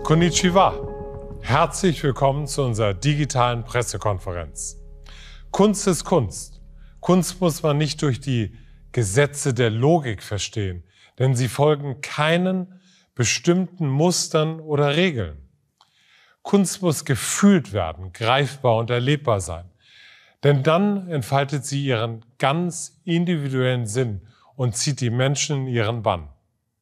Konnichiwa! Herzlich willkommen zu unserer digitalen Pressekonferenz. Kunst ist Kunst. Kunst muss man nicht durch die Gesetze der Logik verstehen, denn sie folgen keinen bestimmten Mustern oder Regeln. Kunst muss gefühlt werden, greifbar und erlebbar sein. Denn dann entfaltet sie ihren ganz individuellen Sinn und zieht die Menschen in ihren Bann.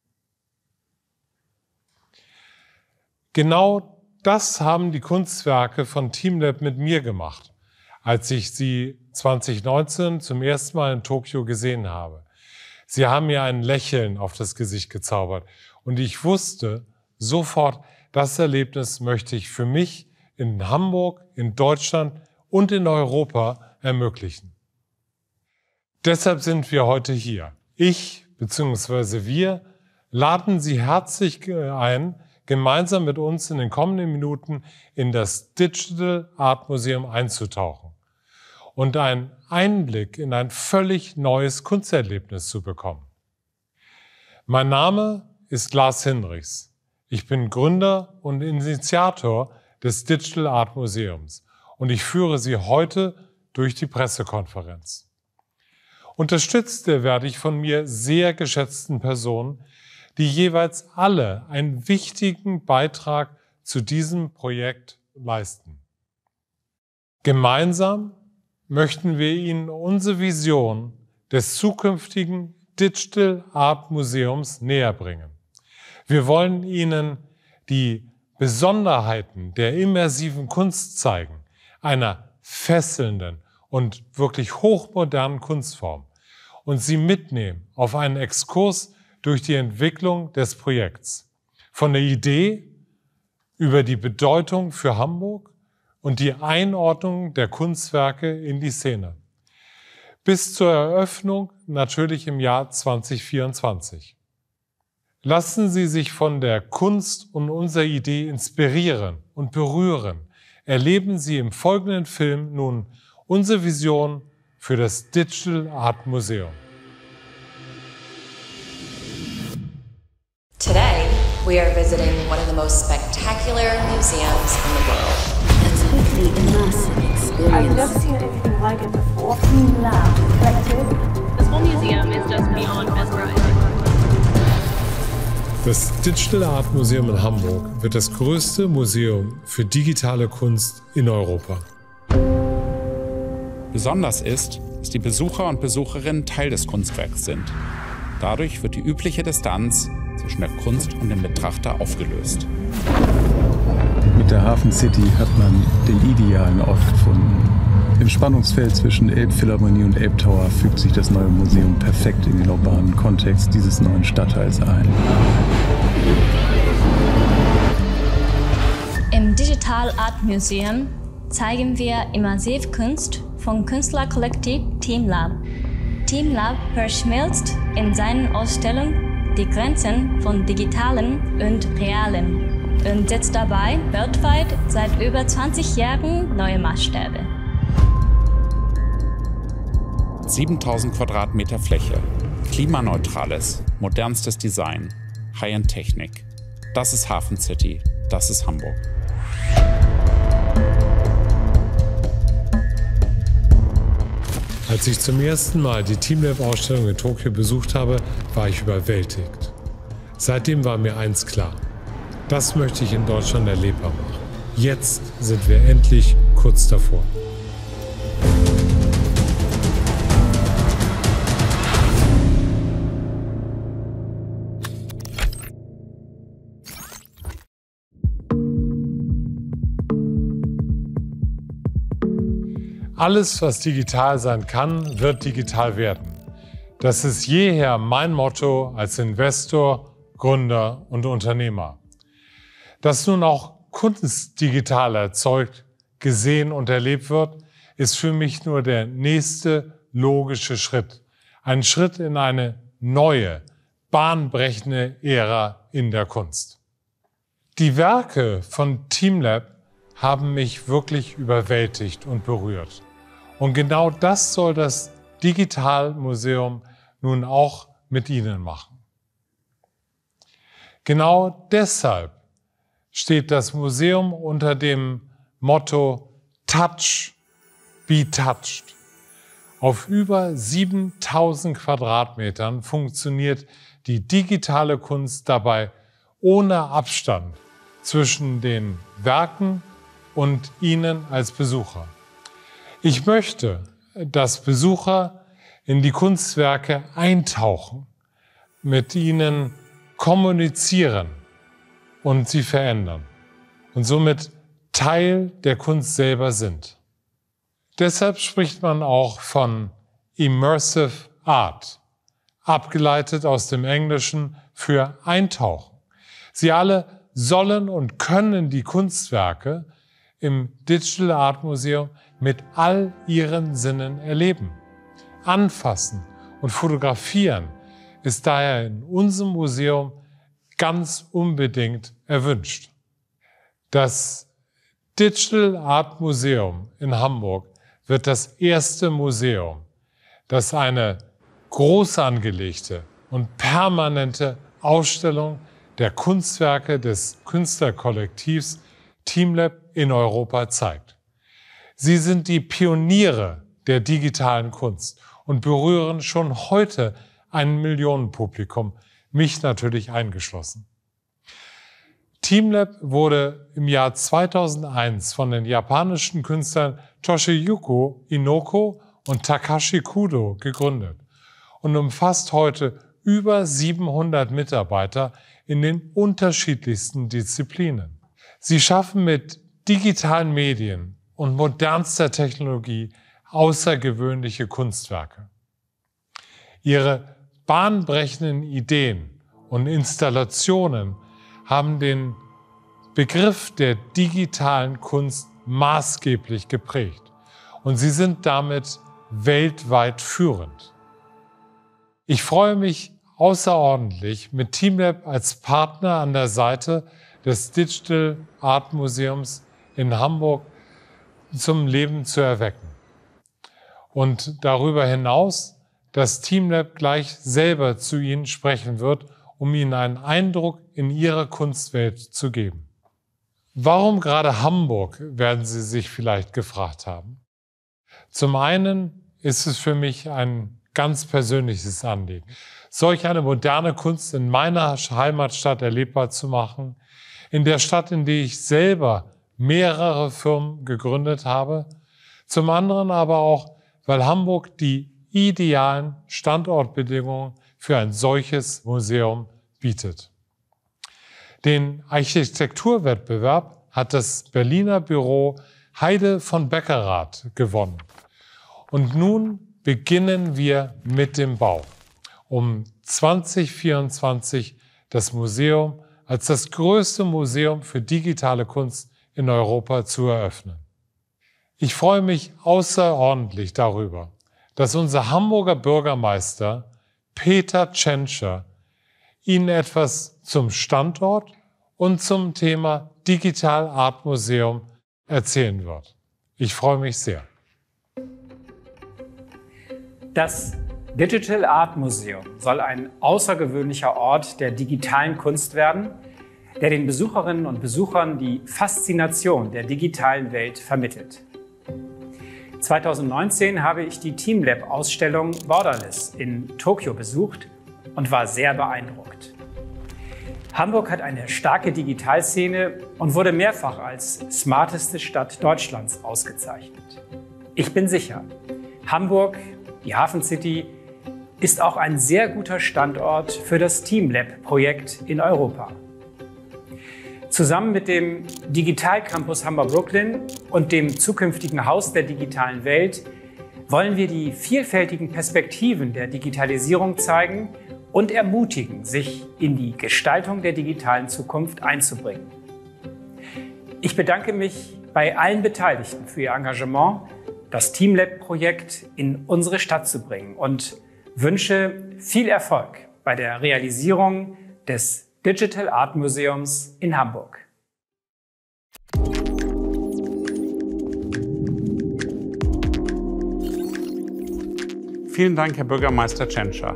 Genau das haben die Kunstwerke von teamLab mit mir gemacht, als ich sie 2019 zum ersten Mal in Tokio gesehen habe. Sie haben mir ein Lächeln auf das Gesicht gezaubert und ich wusste sofort, das Erlebnis möchte ich für mich in Hamburg, in Deutschland und in Europa ermöglichen. Deshalb sind wir heute hier. Ich bzw. wir laden Sie herzlich ein, gemeinsam mit uns in den kommenden Minuten in das Digital Art Museum einzutauchen und einen Einblick in ein völlig neues Kunsterlebnis zu bekommen. Mein Name ist Lars Hinrichs. Ich bin Gründer und Initiator des Digital Art Museums und ich führe Sie heute durch die Pressekonferenz. Unterstützt werde ich von mir sehr geschätzten Personen, die jeweils alle einen wichtigen Beitrag zu diesem Projekt leisten. Gemeinsam möchten wir Ihnen unsere Vision des zukünftigen Digital Art Museums näher bringen. Wir wollen Ihnen die Besonderheiten der immersiven Kunst zeigen, einer fesselnden und wirklich hochmodernen Kunstform, und Sie mitnehmen auf einen Exkurs durch die Entwicklung des Projekts. Von der Idee über die Bedeutung für Hamburg und die Einordnung der Kunstwerke in die Szene. Bis zur Eröffnung natürlich im Jahr 2024. Lassen Sie sich von der Kunst und unserer Idee inspirieren und berühren. Erleben Sie im folgenden Film nun unsere Vision für das Digital Art Museum. Today, we are visiting one of the most spectacular museums in the world. A totally immersive experience. I've never seen anything like it before. teamLab Collective. This whole museum is just beyond mesmerizing. Das Digital Art Museum in Hamburg wird das größte Museum für digitale Kunst in Europa. Besonders ist, dass die Besucher und Besucherinnen Teil des Kunstwerks sind. Dadurch wird die übliche Distanz zwischen der Kunst und dem Betrachter aufgelöst. Mit der Hafen City hat man den idealen Ort gefunden. Im Spannungsfeld zwischen Elbphilharmonie und Elbtower fügt sich das neue Museum perfekt in den urbanen Kontext dieses neuen Stadtteils ein. Im Digital Art Museum zeigen wir Immersivkunst vom Künstlerkollektiv teamLab. teamLab verschmilzt in seinen Ausstellungen die Grenzen von Digitalem und Realem und setzt dabei weltweit seit über 20 Jahren neue Maßstäbe. 7000 Quadratmeter Fläche, klimaneutrales, modernstes Design, High-End-Technik. Das ist Hafen City, das ist Hamburg. Als ich zum ersten Mal die teamLab-Ausstellung in Tokio besucht habe, war ich überwältigt. Seitdem war mir eins klar: Das möchte ich in Deutschland erlebbar machen. Jetzt sind wir endlich kurz davor. Alles, was digital sein kann, wird digital werden. Das ist jeher mein Motto als Investor, Gründer und Unternehmer. Dass nun auch Kunst digital erzeugt, gesehen und erlebt wird, ist für mich nur der nächste logische Schritt. Ein Schritt in eine neue, bahnbrechende Ära in der Kunst. Die Werke von teamLab haben mich wirklich überwältigt und berührt. Und genau das soll das Digitalmuseum nun auch mit Ihnen machen. Genau deshalb steht das Museum unter dem Motto Touch, be touched. Auf über 7000 Quadratmetern funktioniert die digitale Kunst dabei ohne Abstand zwischen den Werken und Ihnen als Besucher. Ich möchte, dass Besucher in die Kunstwerke eintauchen, mit ihnen kommunizieren und sie verändern und somit Teil der Kunst selber sind. Deshalb spricht man auch von Immersive Art, abgeleitet aus dem Englischen für Eintauchen. Sie alle sollen und können die Kunstwerke im Digital Art Museum mit all ihren Sinnen erleben. Anfassen und fotografieren ist daher in unserem Museum ganz unbedingt erwünscht. Das Digital Art Museum in Hamburg wird das erste Museum, das eine groß angelegte und permanente Ausstellung der Kunstwerke des Künstlerkollektivs TeamLab in Europa zeigt. Sie sind die Pioniere der digitalen Kunst und berühren schon heute ein Millionenpublikum, mich natürlich eingeschlossen. TeamLab wurde im Jahr 2001 von den japanischen Künstlern Toshiyuki Inoko und Takashi Kudo gegründet und umfasst heute über 700 Mitarbeiter in den unterschiedlichsten Disziplinen. Sie schaffen mit digitalen Medien und modernster Technologie außergewöhnliche Kunstwerke. Ihre bahnbrechenden Ideen und Installationen haben den Begriff der digitalen Kunst maßgeblich geprägt und sie sind damit weltweit führend. Ich freue mich außerordentlich, mit TeamLab als Partner an der Seite des Digital Art Museums in Hamburg zum Leben zu erwecken. Und darüber hinaus, dass TeamLab gleich selber zu Ihnen sprechen wird, um Ihnen einen Eindruck in Ihre Kunstwelt zu geben. Warum gerade Hamburg, werden Sie sich vielleicht gefragt haben. Zum einen ist es für mich ein ganz persönliches Anliegen, solch eine moderne Kunst in meiner Heimatstadt erlebbar zu machen, in der Stadt, in der ich selber mehrere Firmen gegründet habe. Zum anderen aber auch, weil Hamburg die idealen Standortbedingungen für ein solches Museum bietet. Den Architekturwettbewerb hat das Berliner Büro Heide von Beckerath gewonnen. Und nun beginnen wir mit dem Bau, um 2024 das Museum als das größte Museum für digitale Kunst in Europa zu eröffnen. Ich freue mich außerordentlich darüber, dass unser Hamburger Bürgermeister Peter Tschentscher Ihnen etwas zum Standort und zum Thema Digital Art Museum erzählen wird. Ich freue mich sehr. Das Digital Art Museum soll ein außergewöhnlicher Ort der digitalen Kunst werden, der den Besucherinnen und Besuchern die Faszination der digitalen Welt vermittelt. 2019 habe ich die TeamLab-Ausstellung Borderless in Tokio besucht und war sehr beeindruckt. Hamburg hat eine starke Digitalszene und wurde mehrfach als smarteste Stadt Deutschlands ausgezeichnet. Ich bin sicher, Hamburg, die Hafen City, ist auch ein sehr guter Standort für das TeamLab-Projekt in Europa. Zusammen mit dem Digital Campus Hamburg-Brooklyn und dem zukünftigen Haus der digitalen Welt wollen wir die vielfältigen Perspektiven der Digitalisierung zeigen und ermutigen, sich in die Gestaltung der digitalen Zukunft einzubringen. Ich bedanke mich bei allen Beteiligten für ihr Engagement, das TeamLab-Projekt in unsere Stadt zu bringen und wünsche viel Erfolg bei der Realisierung des Digital Art Museums in Hamburg. Vielen Dank, Herr Bürgermeister Tschentscher.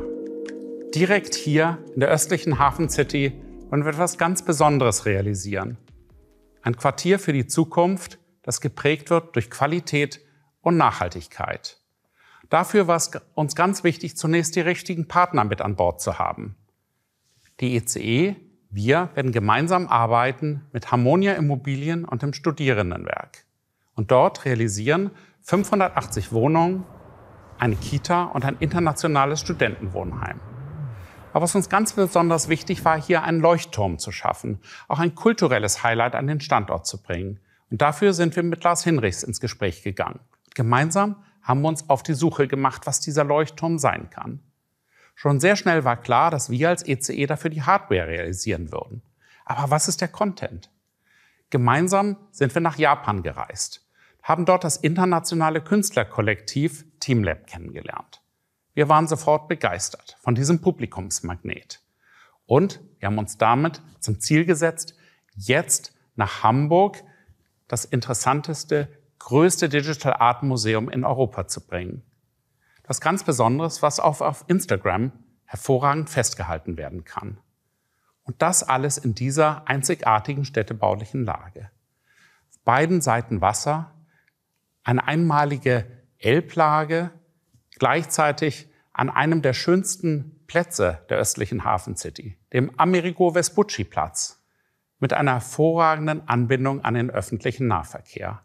Direkt hier in der östlichen Hafen City wollen wir etwas ganz Besonderes realisieren. Ein Quartier für die Zukunft, das geprägt wird durch Qualität und Nachhaltigkeit. Dafür war es uns ganz wichtig, zunächst die richtigen Partner mit an Bord zu haben. Die ECE, wir werden gemeinsam arbeiten mit Harmonia Immobilien und dem Studierendenwerk und dort realisieren 580 Wohnungen, eine Kita und ein internationales Studentenwohnheim. Aber was uns ganz besonders wichtig war, hier einen Leuchtturm zu schaffen, auch ein kulturelles Highlight an den Standort zu bringen. Und dafür sind wir mit Lars Hinrichs ins Gespräch gegangen. Gemeinsam haben wir uns auf die Suche gemacht, was dieser Leuchtturm sein kann. Schon sehr schnell war klar, dass wir als ECE dafür die Hardware realisieren würden. Aber was ist der Content? Gemeinsam sind wir nach Japan gereist, haben dort das internationale Künstlerkollektiv TeamLab kennengelernt. Wir waren sofort begeistert von diesem Publikumsmagnet. Und wir haben uns damit zum Ziel gesetzt, jetzt nach Hamburg das interessanteste, größte Digital Art Museum in Europa zu bringen. Das ganz Besonderes, was auch auf Instagram hervorragend festgehalten werden kann. Und das alles in dieser einzigartigen städtebaulichen Lage. Auf beiden Seiten Wasser, eine einmalige Elblage, gleichzeitig an einem der schönsten Plätze der östlichen Hafencity, dem Amerigo Vespucci Platz, mit einer hervorragenden Anbindung an den öffentlichen Nahverkehr.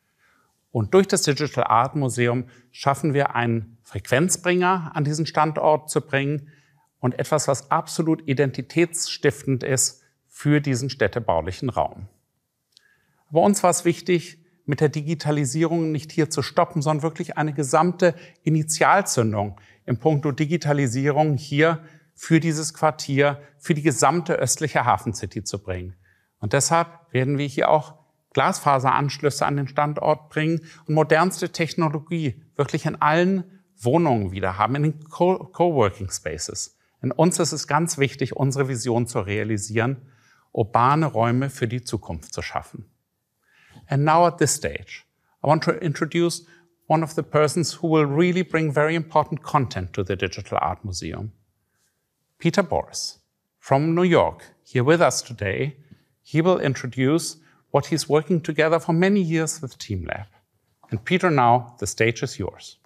Und durch das Digital Art Museum schaffen wir einen Frequenzbringer an diesen Standort zu bringen und etwas, was absolut identitätsstiftend ist für diesen städtebaulichen Raum. Aber uns war es wichtig, mit der Digitalisierung nicht hier zu stoppen, sondern wirklich eine gesamte Initialzündung in puncto Digitalisierung hier für dieses Quartier, für die gesamte östliche Hafencity zu bringen. Und deshalb werden wir hier auch Glasfaseranschlüsse an den Standort bringen und modernste Technologie wirklich in allen Wohnungen wieder haben, in den Coworking Spaces. In uns ist es ganz wichtig, unsere Vision zu realisieren, urbane Räume für die Zukunft zu schaffen. And now at this stage, I want to introduce one of the persons who will really bring very important content to the Digital Art Museum. Peter Boris, from New York, here with us today. He will introduce what he's working together for many years with TeamLab. And Peter, now the stage is yours.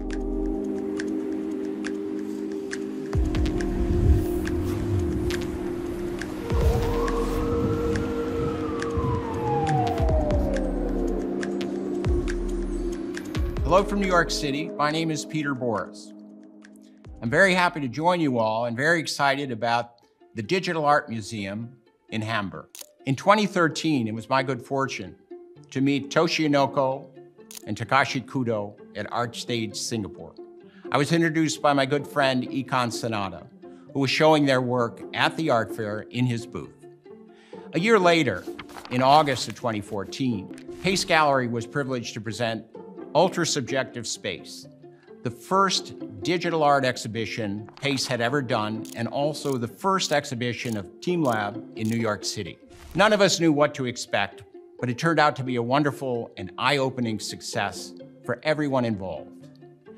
Hello from New York City. My name is Peter Boris. I'm very happy to join you all and very excited about the Digital Art Museum in Hamburg. In 2013, it was my good fortune to meet Toshi Inoko and Takashi Kudo at ArtStage Singapore. I was introduced by my good friend Ikan Sanada, who was showing their work at the art fair in his booth. A year later, in August of 2014, Pace Gallery was privileged to present Ultra Subjective Space, the first digital art exhibition Pace had ever done, and also the first exhibition of TeamLab in New York City. None of us knew what to expect, but it turned out to be a wonderful and eye-opening success for everyone involved.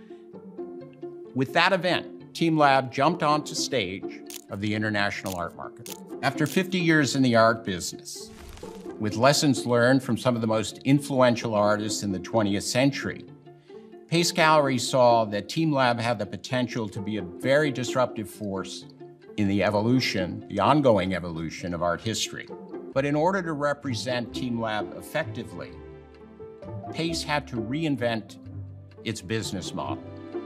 With that event, TeamLab jumped onto stage of the international art market. After 50 years in the art business, with lessons learned from some of the most influential artists in the 20th century, Pace Gallery saw that TeamLab had the potential to be a very disruptive force in the evolution, the ongoing evolution of art history. But in order to represent TeamLab effectively, Pace had to reinvent its business model.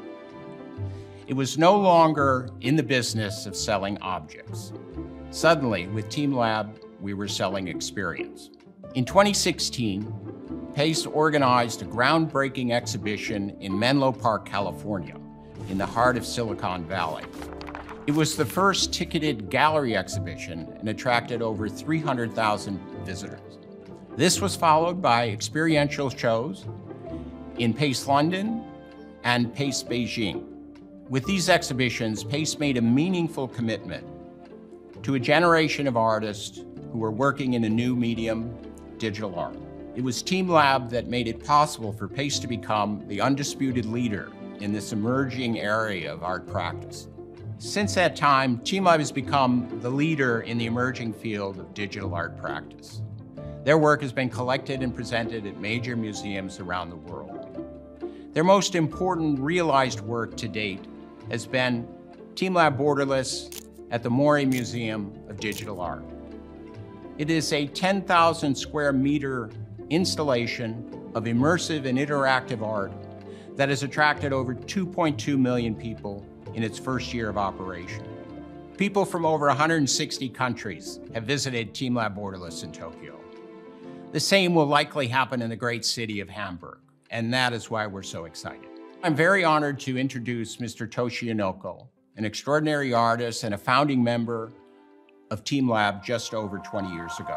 It was no longer in the business of selling objects. Suddenly, with TeamLab, we were selling experience. In 2016, Pace organized a groundbreaking exhibition in Menlo Park, California, in the heart of Silicon Valley. It was the first ticketed gallery exhibition and attracted over 300,000 visitors. This was followed by experiential shows in Pace London and Pace Beijing. With these exhibitions, Pace made a meaningful commitment to a generation of artists who were working in a new medium, digital art. It was TeamLab that made it possible for Pace to become the undisputed leader in this emerging area of art practice. Since that time, TeamLab has become the leader in the emerging field of digital art practice. Their work has been collected and presented at major museums around the world. Their most important realized work to date has been teamLab Borderless at the Mori Museum of Digital Art. It is a 10,000 square meter installation of immersive and interactive art that has attracted over 2.2 million people in its first year of operation. People from over 160 countries have visited teamLab Borderless in Tokyo. The same will likely happen in the great city of Hamburg, and that is why we're so excited. I'm very honored to introduce Mr. Toshi Inoko, an extraordinary artist and a founding member of teamLab just over 20 years ago.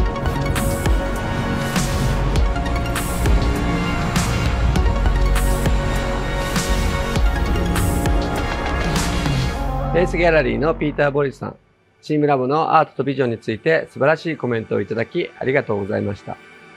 フェイスギャラリーのピーター・ボリスさん、チームラボのアートとビジョンについて素晴らしいコメントをいただきありがとうございました。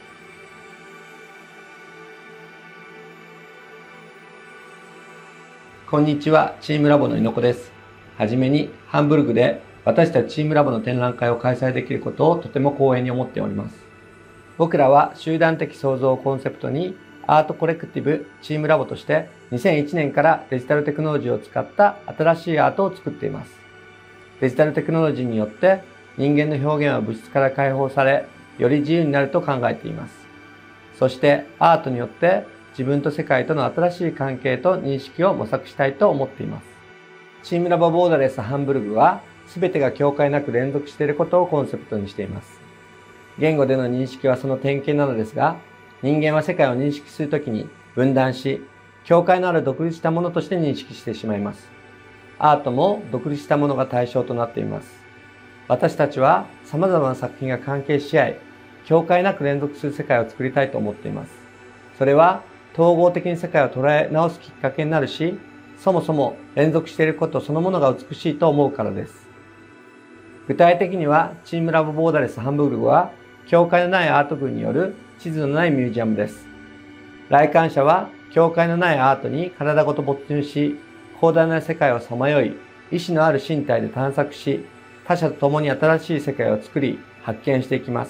こんにちは、チームラボの猪子です。はじめにハンブルグで私たちチームラボの展覧会を開催できることをとても光栄に思っております。僕らは集団的創造をコンセプトにアートコレクティブチームラボとして2001年からデジタルテクノロジーを使った新しいアートを作っています。デジタルテクノロジーによって人間の表現は物質から解放され、より自由になると考えています。そしてアートによって自分と世界との新しい関係と認識を模索したいと思っています。チームラボボーダレスハンブルグは全てが境界なく連続していることをコンセプトにしています。言語での認識はその典型なのですが、人間は世界を認識するときに分断し、境界のある独立したものとして認識してしまいます。アートも独立したものが対象となっています。私たちは様々な作品が関係し合い、境界なく連続する世界を作りたいと思っています。それは統合的に世界を捉え直すきっかけになるし、そもそも連続していることそのものが美しいと思うからです。具体的には、チームラボボーダレスハンブルグは、境界のないアート群による地図のないミュージアムです。来館者は、境界のないアートに体ごと没入し、広大な世界をさまよい、意志のある身体で探索し、他者と共に新しい世界を作り、発見していきます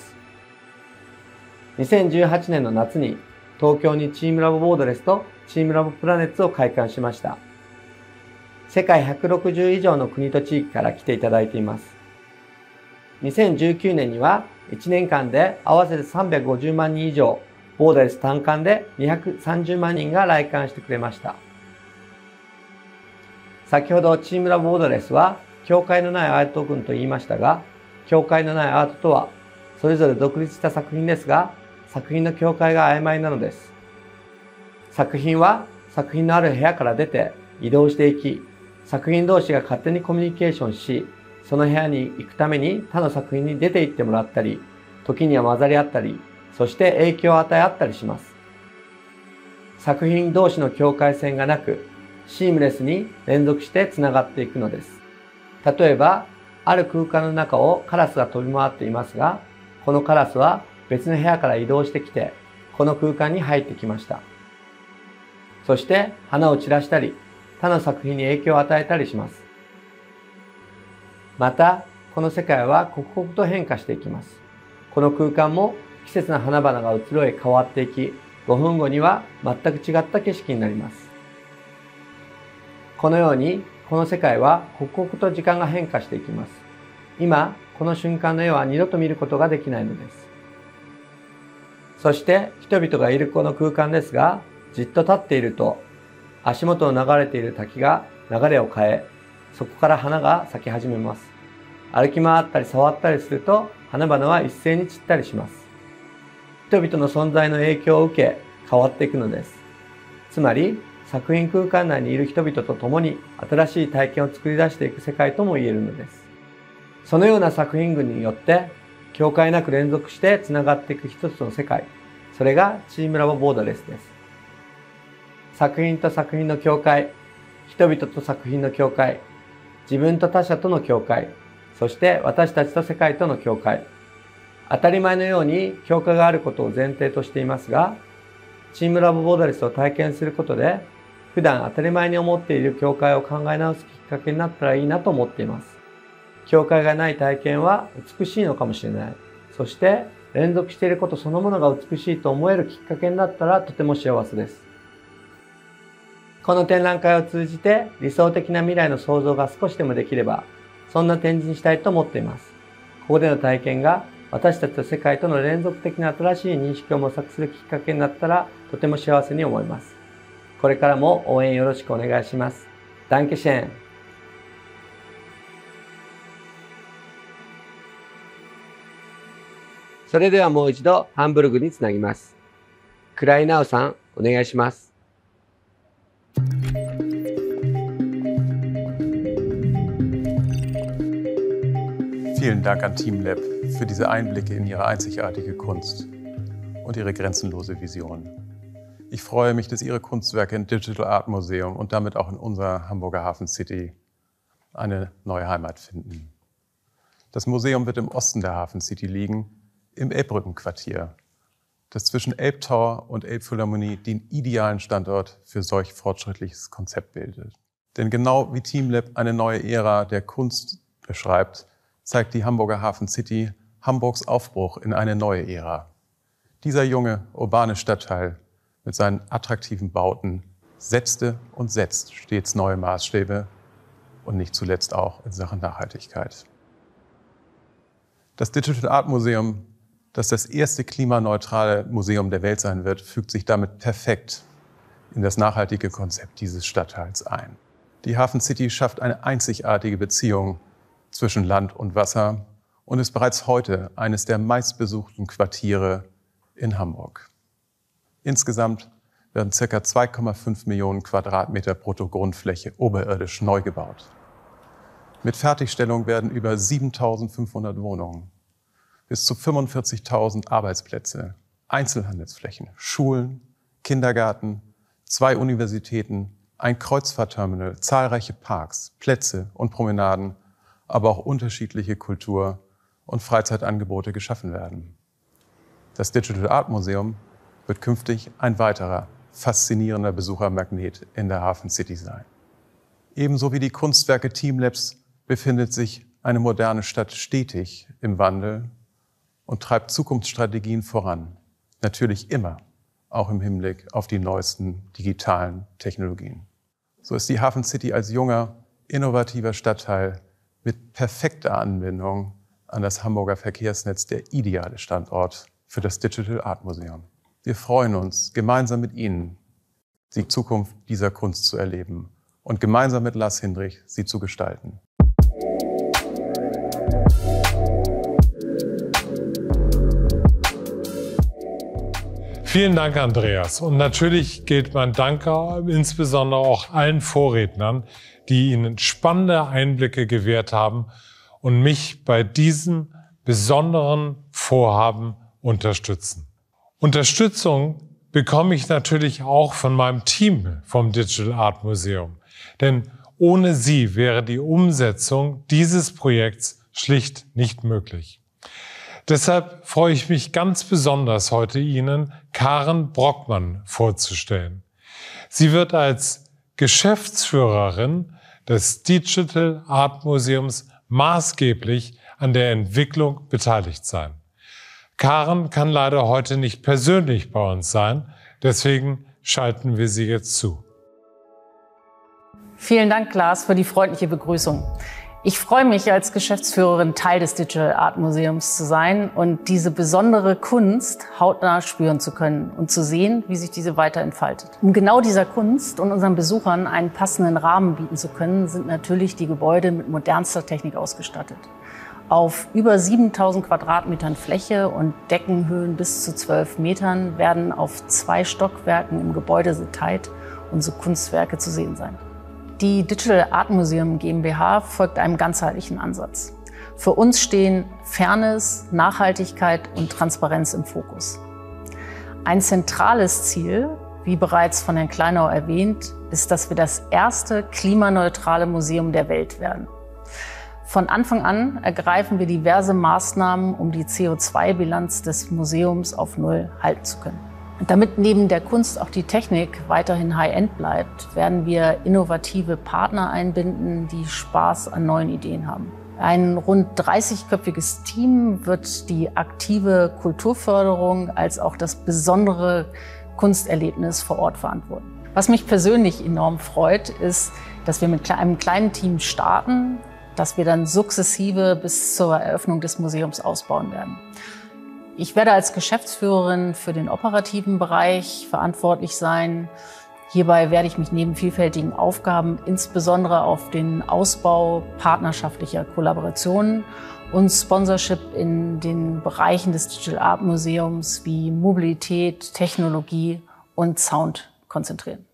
。2018年の夏に、東京にチームラボボーダレスとチームラボプラネッツを開館しました。世界160以上の国と地域から来ていただいています。2019年には1年間で合わせて350万人以上、ボーダレス単館で230万人が来館してくれました。先ほどチームラボボーダレスは境界のないアート群と言いましたが、境界のないアートとはそれぞれ独立した作品ですが、作品の境界が曖昧なのです。作品は作品のある部屋から出て移動していき、作品同士が勝手にコミュニケーションし、その部屋に行くために他の作品に出て行ってもらったり、時には混ざり合ったり、そして影響を与え合ったりします。作品同士の境界線がなく、シームレスに連続してつながっていくのです。例えば、ある空間の中をカラスが飛び回っていますが、このカラスは別の部屋から移動してきて、この空間に入ってきました。そして花を散らしたり、他の作品に影響を与えたりします。また、この世界は刻々と変化していきます。この空間も季節の花々が移ろい変わっていき、5分後には全く違った景色になります。このように、この世界は刻々と時間が変化していきます。今、この瞬間の絵は二度と見ることができないのです。そして人々がいるこの空間ですが、じっと立っていると、足元を流れている滝が流れを変え、そこから花が咲き始めます。歩き回ったり触ったりすると、花々は一斉に散ったりします。人々の存在の影響を受け、変わっていくのです。つまり、作品空間内にいる人々と共に新しい体験を作り出していく世界とも言えるのです。そのような作品群によって、境界なく連続して繋がっていく一つの世界。それがチームラボボーダレスです。作品と作品の境界、人々と作品の境界、自分と他者との境界、そして私たちと世界との境界。当たり前のように境界があることを前提としていますが、チームラボボーダレスを体験することで、普段当たり前に思っている境界を考え直すきっかけになったらいいなと思っています。境界がない体験は美しいのかもしれない。そして連続していることそのものが美しいと思えるきっかけになったらとても幸せです。この展覧会を通じて理想的な未来の想像が少しでもできれば、そんな展示にしたいと思っています。ここでの体験が私たちと世界との連続的な新しい認識を模索するきっかけになったらとても幸せに思います。これからも応援よろしくお願いします。ダンケシェーン。それではもう一度ハンブルグにつなぎます。クライナウさん、お願いします。 Vielen Dank an TeamLab für diese Einblicke in ihre einzigartige Kunst und ihre grenzenlose Vision. Ich freue mich, dass Ihre Kunstwerke im Digital Art Museum und damit auch in unserer Hamburger Hafen City eine neue Heimat finden. Das Museum wird im Osten der Hafen City liegen, im Elbbrückenquartier, das zwischen Elbtower und Elbphilharmonie den idealen Standort für solch fortschrittliches Konzept bildet. Denn genau wie TeamLab eine neue Ära der Kunst beschreibt, zeigt die Hamburger Hafen City Hamburgs Aufbruch in eine neue Ära. Dieser junge, urbane Stadtteil mit seinen attraktiven Bauten setzte und setzt stets neue Maßstäbe und nicht zuletzt auch in Sachen Nachhaltigkeit. Das Digital Art Museum, das das erste klimaneutrale Museum der Welt sein wird, fügt sich damit perfekt in das nachhaltige Konzept dieses Stadtteils ein. Die Hafen City schafft eine einzigartige Beziehung zwischen Land und Wasser und ist bereits heute eines der meistbesuchten Quartiere in Hamburg. Insgesamt werden ca. 2,5 Millionen Quadratmeter Bruttogrundfläche oberirdisch neu gebaut. Mit Fertigstellung werden über 7.500 Wohnungen, bis zu 45.000 Arbeitsplätze, Einzelhandelsflächen, Schulen, Kindergarten, 2 Universitäten, ein Kreuzfahrtterminal, zahlreiche Parks, Plätze und Promenaden, aber auch unterschiedliche Kultur- und Freizeitangebote geschaffen werden. Das Digital Art Museum wird künftig ein weiterer faszinierender Besuchermagnet in der Hafen City sein. Ebenso wie die Kunstwerke TeamLabs befindet sich eine moderne Stadt stetig im Wandel und treibt Zukunftsstrategien voran. Natürlich immer auch im Hinblick auf die neuesten digitalen Technologien. So ist die Hafen City als junger, innovativer Stadtteil mit perfekter Anbindung an das Hamburger Verkehrsnetz der ideale Standort für das Digital Art Museum. Wir freuen uns, gemeinsam mit Ihnen die Zukunft dieser Kunst zu erleben und gemeinsam mit Lars Hindrich sie zu gestalten. Vielen Dank, Andreas. Und natürlich gilt mein Dank insbesondere auch allen Vorrednern, die Ihnen spannende Einblicke gewährt haben und mich bei diesem besonderen Vorhaben unterstützen. Unterstützung bekomme ich natürlich auch von meinem Team vom Digital Art Museum. Denn ohne sie wäre die Umsetzung dieses Projekts schlicht nicht möglich. Deshalb freue ich mich ganz besonders, heute Ihnen Karen Brockmann vorzustellen. Sie wird als Geschäftsführerin des Digital Art Museums maßgeblich an der Entwicklung beteiligt sein. Karen kann leider heute nicht persönlich bei uns sein, deswegen schalten wir sie jetzt zu. Vielen Dank, Lars, für die freundliche Begrüßung. Ich freue mich, als Geschäftsführerin Teil des Digital Art Museums zu sein und diese besondere Kunst hautnah spüren zu können und zu sehen, wie sich diese weiter entfaltet. Um genau dieser Kunst und unseren Besuchern einen passenden Rahmen bieten zu können, sind natürlich die Gebäude mit modernster Technik ausgestattet. Auf über 7.000 Quadratmetern Fläche und Deckenhöhen bis zu 12 Metern werden auf 2 Stockwerken im Gebäudedetail unsere Kunstwerke zu sehen sein. Die Digital Art Museum GmbH folgt einem ganzheitlichen Ansatz. Für uns stehen Fairness, Nachhaltigkeit und Transparenz im Fokus. Ein zentrales Ziel, wie bereits von Herrn Kleinau erwähnt, ist, dass wir das erste klimaneutrale Museum der Welt werden. Von Anfang an ergreifen wir diverse Maßnahmen, um die CO2-Bilanz des Museums auf Null halten zu können. Damit neben der Kunst auch die Technik weiterhin High-End bleibt, werden wir innovative Partner einbinden, die Spaß an neuen Ideen haben. Ein rund 30-köpfiges Team wird die aktive Kulturförderung als auch das besondere Kunsterlebnis vor Ort verantworten. Was mich persönlich enorm freut, ist, dass wir mit einem kleinen Team starten, das wir dann sukzessive bis zur Eröffnung des Museums ausbauen werden. Ich werde als Geschäftsführerin für den operativen Bereich verantwortlich sein. Hierbei werde ich mich neben vielfältigen Aufgaben insbesondere auf den Ausbau partnerschaftlicher Kollaborationen und Sponsorship in den Bereichen des Digital Art Museums wie Mobilität, Technologie und Sound konzentrieren.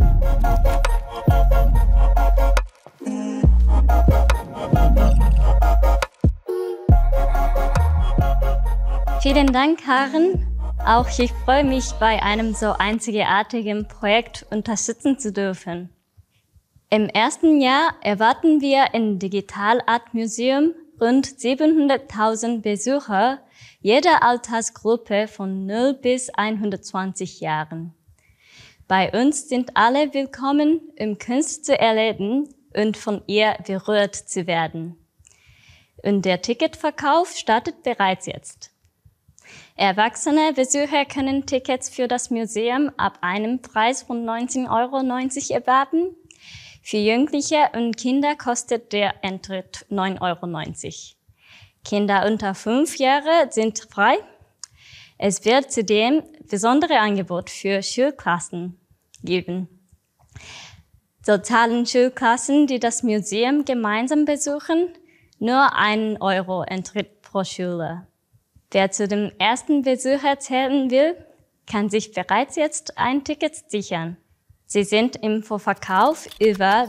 Vielen Dank, Karen. Auch ich freue mich, bei einem so einzigartigen Projekt unterstützen zu dürfen. Im ersten Jahr erwarten wir im Digital Art Museum rund 700.000 Besucher jeder Altersgruppe von 0 bis 120 Jahren. Bei uns sind alle willkommen, um Kunst zu erleben und von ihr berührt zu werden. Und der Ticketverkauf startet bereits jetzt. Erwachsene Besucher können Tickets für das Museum ab einem Preis von 19,90 € erwerben. Für Jugendliche und Kinder kostet der Eintritt 9,90 €. Kinder unter 5 Jahre sind frei. Es wird zudem besondere Angebote für Schulklassen geben. So zahlen Schulklassen, die das Museum gemeinsam besuchen, nur 1 € Eintritt pro Schüler. Wer zu dem ersten Besucher zählen will, kann sich bereits jetzt ein Ticket sichern. Sie sind im Vorverkauf über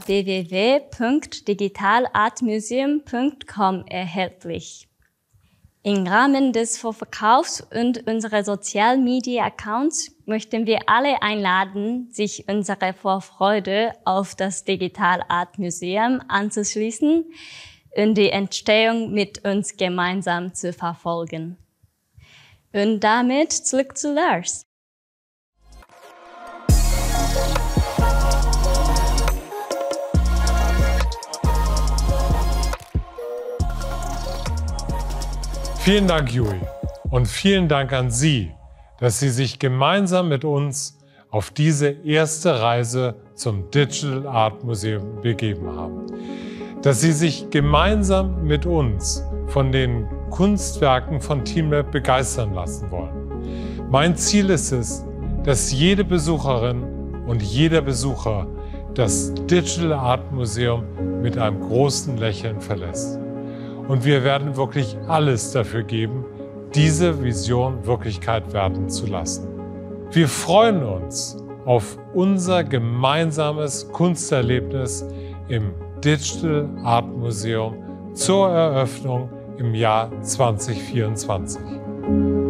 www.digitalartmuseum.com erhältlich. Im Rahmen des Vorverkaufs und unserer Social-Media-Accounts möchten wir alle einladen, sich unserer Vorfreude auf das Digital Art Museum anzuschließen und die Entstehung mit uns gemeinsam zu verfolgen. Und damit zurück zu Lars. Vielen Dank, Juri. Und vielen Dank an Sie, dass Sie sich gemeinsam mit uns auf diese erste Reise zum Digital Art Museum begeben haben. Dass Sie sich gemeinsam mit uns von den Kunstwerken von TeamLab begeistern lassen wollen. Mein Ziel ist es, dass jede Besucherin und jeder Besucher das Digital Art Museum mit einem großen Lächeln verlässt. Und wir werden wirklich alles dafür geben, diese Vision Wirklichkeit werden zu lassen. Wir freuen uns auf unser gemeinsames Kunsterlebnis im Digital Art Museum zur Eröffnung im Jahr 2024.